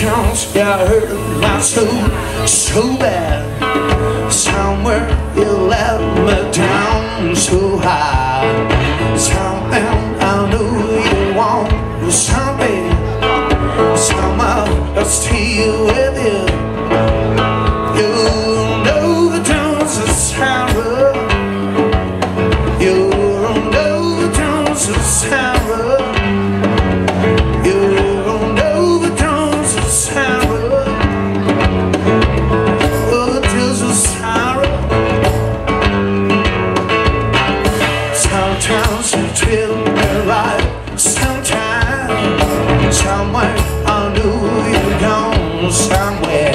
Sometimes you hurt my soul so bad. Somewhere you let me down so high. Something I knew you want, something somehow I'll stay with you. You know the dance of sorrow. You know the dance of sorrow. Sometimes you treat me right, sometimes somewhere I knew you're gone somewhere.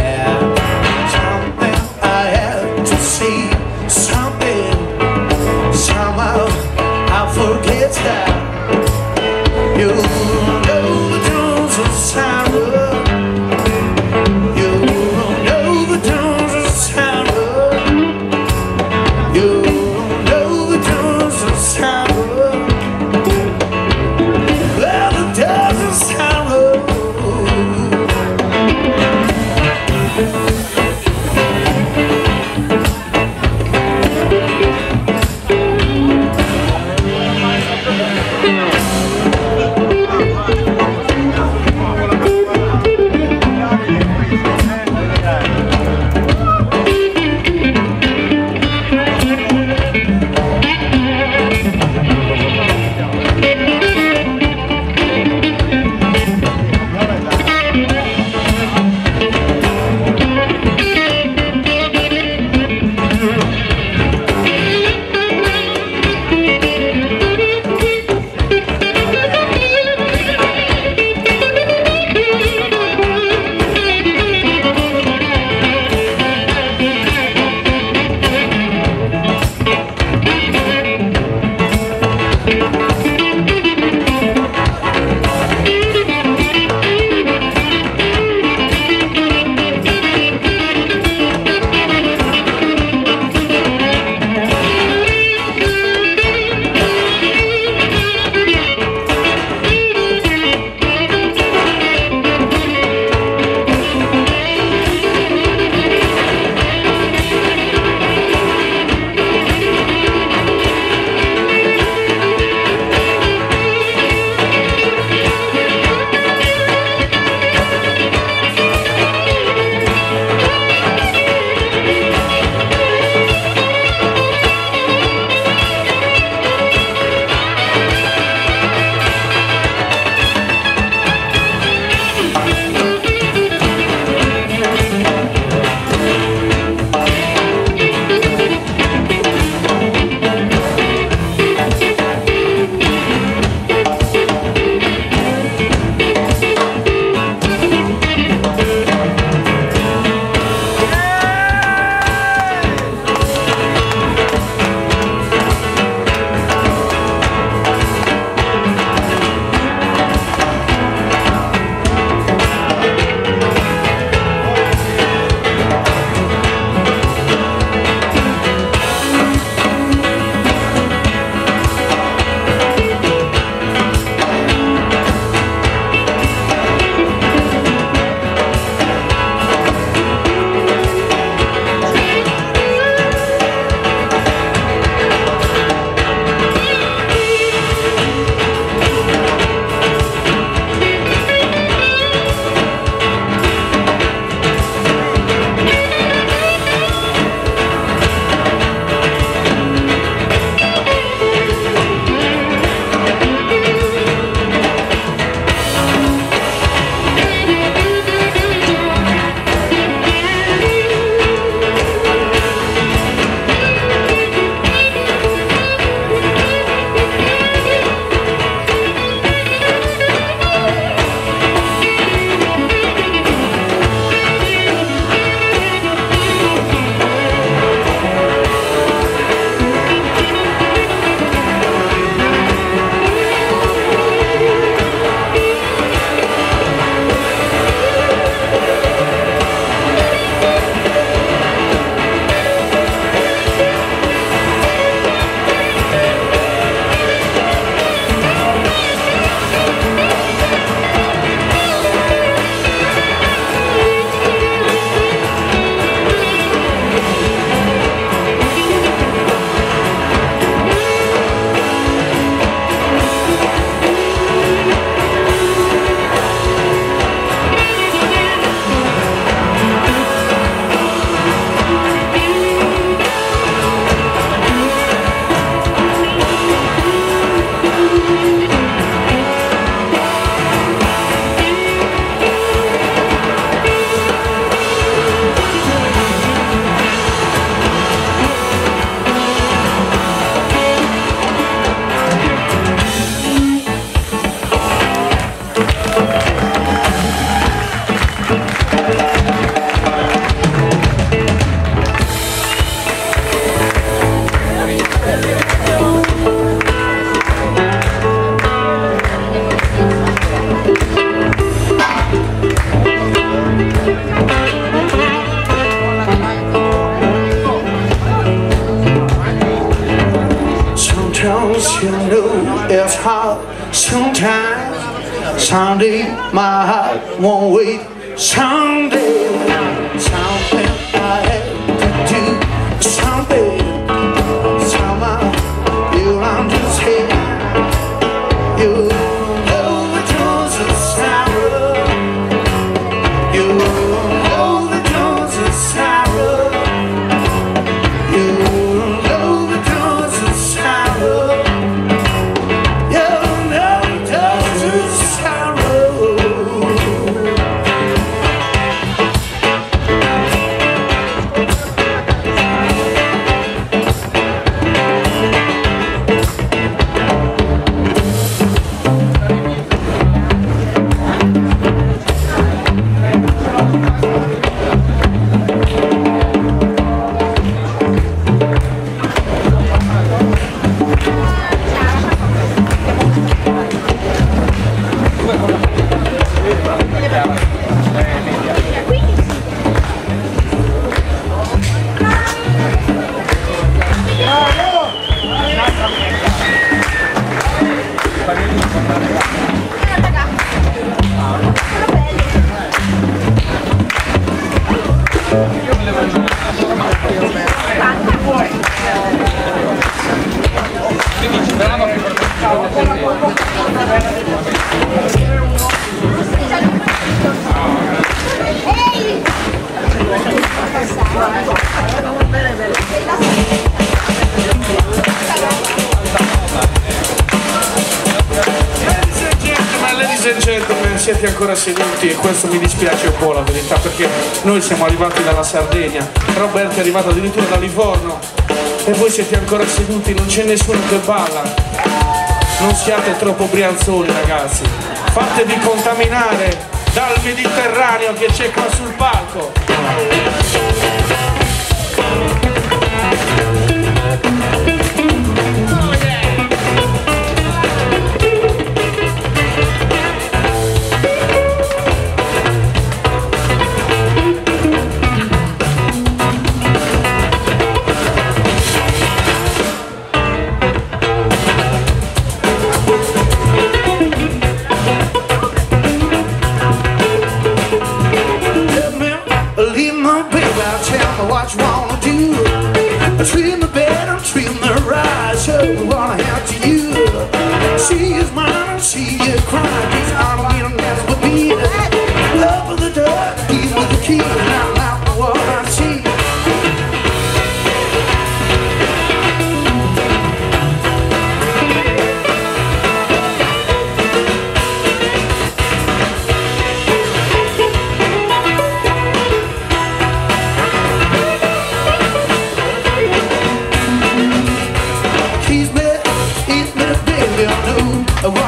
Someday my heart won't wait. Someday, something I have to do. Someday, somehow you'll understand. You'll know the joys of sorrow. You'll know the joys of sorrow. You'll know the joys of sorrow. You'll know the joys of sorrow. Siete ancora seduti e questo mi dispiace un po', la verità, perché noi siamo arrivati dalla Sardegna, Roberto è arrivato addirittura da Livorno e voi siete ancora seduti, non c'è nessuno che balla. Non siate troppo brianzoni, ragazzi, fatevi contaminare dal Mediterraneo che c'è qua sul palco. What you wanna do? Treat me better, treat me right. So I'm gonna have to you. She is mine, she is crying. These are little mess with me. Love with the door, keep with the key. Not what I see. What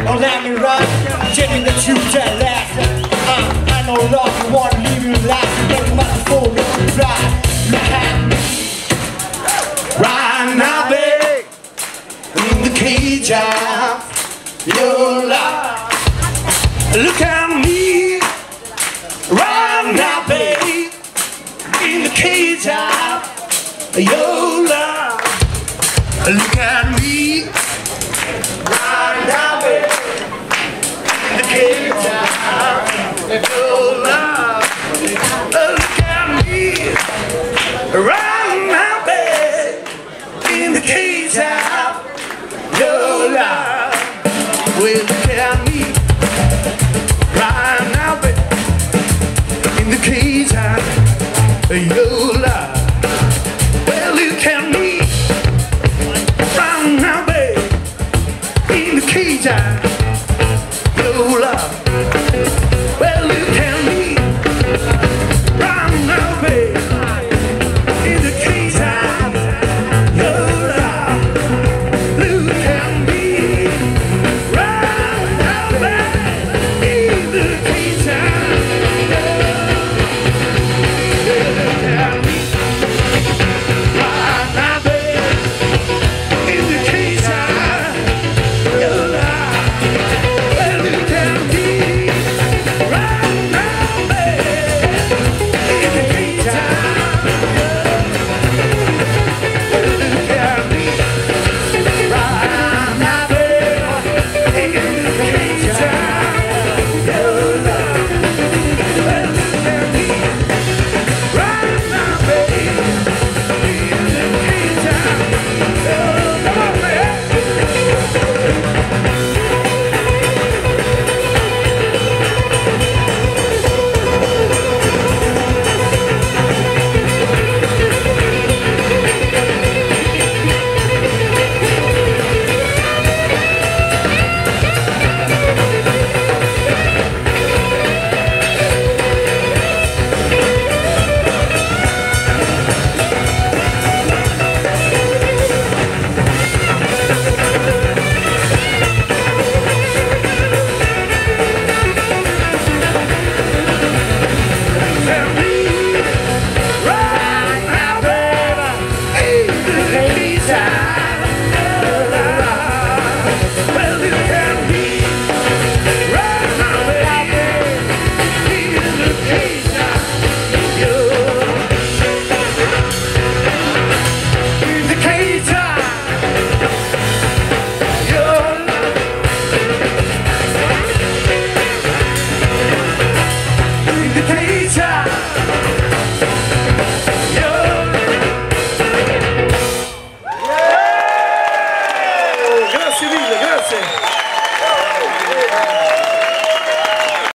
Oh, let me ride, tell me that you tell last. I know love, you want to leave you last. Make my phone, reply. Look at me Right now, babe, in the cage of your love. Look at me, right now, babe, in the cage of your love. Look at me, right now, babe, in the cage of your love. Look at me, right now, babe, in the cage of your love. Well, look at me, right now, babe, in the cage of your love. Well, look at me, right now, babe, in the cage of your love. Well, look at me, right now, babe, in the cage of your love. Look at me, right now, babe, in the cage of your love. Look at me, right now, babe, in the cage of your love. Well, look at me, right now, babe, in the cage of your love. Well, look at me, right now, babe, in the cage of your love. Well, look at me, right now, babe, in the cage of your love. Come on, man. Grazie mille, grazie.